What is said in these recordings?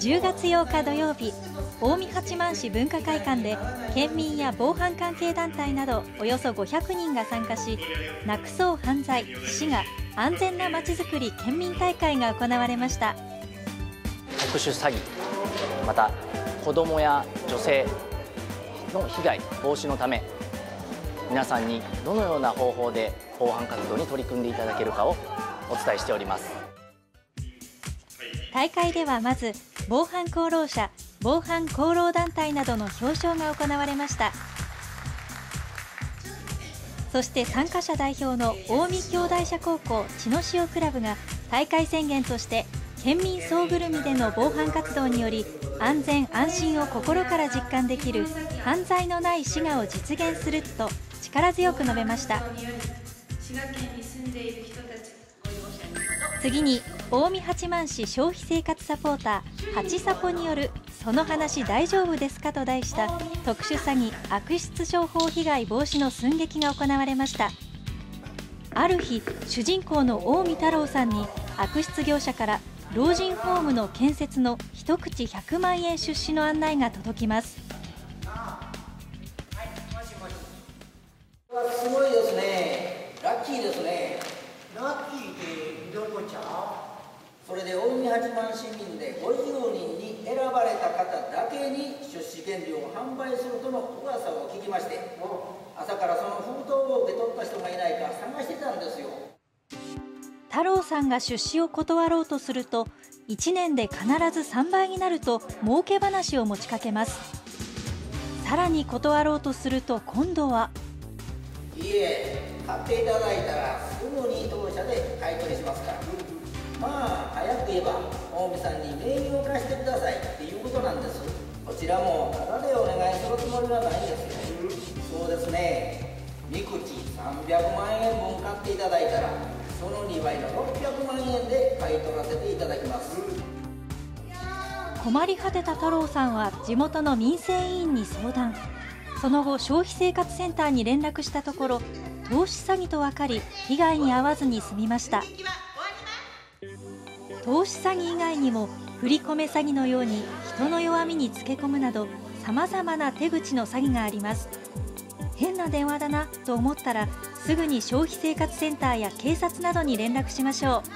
10月8日土曜日、近江八幡市文化会館で県民や防犯関係団体などおよそ500人が参加し、なくそう犯罪滋賀安全なまちづくり県民大会が行われました。 特殊詐欺、また子どもや女性の被害防止のため、皆さんにどのような方法で防犯活動に取り組んでいただけるかをお伝えしております。 大会ではまず防犯功労者、防犯功労団体などの表彰が行われました。そして参加者代表の近江兄弟社高校茅野潮クラブが大会宣言として、県民総ぐるみでの防犯活動により安全安心を心から実感できる犯罪のない滋賀を実現すると力強く述べました。次に近江八幡市消費生活サポーター八サポによるその話大丈夫ですかと題した特殊詐欺悪質商法被害防止の寸劇が行われました。ある日、主人公の近江太郎さんに悪質業者から老人ホームの建設の一口100万円出資の案内が届きます。 すごいですね。ラッキーですね。ラッキーってどこちゃ？それで近江八幡市民で50人に選ばれた方だけに出資権利を販売するとの噂を聞きまして、朝からその封筒を受け取った人がいないか探してたんですよ。 太郎さんが出資を断ろうとすると、1年で必ず3倍になると儲け話を持ちかけます。さらに断ろうとすると今度は、 いえ、買っていただいたらすぐに当社で買い取りしますから、まあ早く言えば近江さんに名義を貸してくださいっていうことなんです。こちらもタダでお願いするつもりはないですよ。そうですね、3口300万円分買っていただいたらその2倍の600万円で買い取らせていただきます。 困り果てた太郎さんは地元の民生委員に相談。その後、消費生活センターに連絡したところ、投資詐欺と分かり被害に遭わずに済みました。投資詐欺以外にも振り込め詐欺のように人の弱みにつけ込むなど、さまざまな手口の詐欺があります。変な電話だなと思ったら、すぐに消費生活センターや警察などに連絡しましょ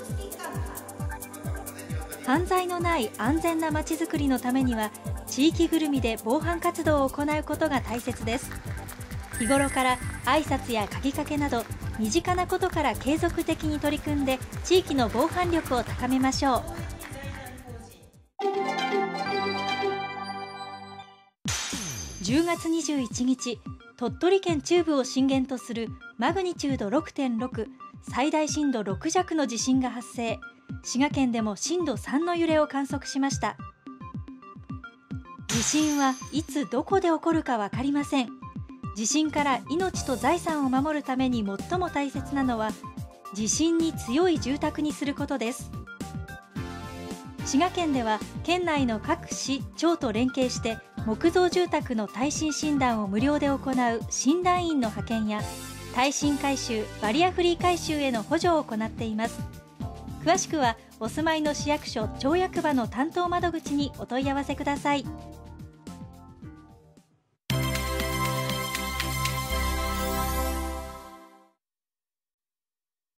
う。犯罪のない安全なまちづくりのためには、地域ぐるみで防犯活動を行うことが大切です。日頃から挨拶や鍵かけなど身近なことから継続的に取り組んで、地域の防犯力を高めましょう。10月21日、鳥取県中部を震源とするマグニチュード 6.6、最大震度6弱の地震が発生。滋賀県でも震度3の揺れを観測しました。地震はいつどこで起こるか分かりません。地震から命と財産を守るために最も大切なのは、地震に強い住宅にすることです。滋賀県では県内の各市町と連携して木造住宅の耐震診断を無料で行う診断員の派遣や、耐震改修、バリアフリー改修への補助を行っています。詳しくはお住まいの市役所町役場の担当窓口にお問い合わせください。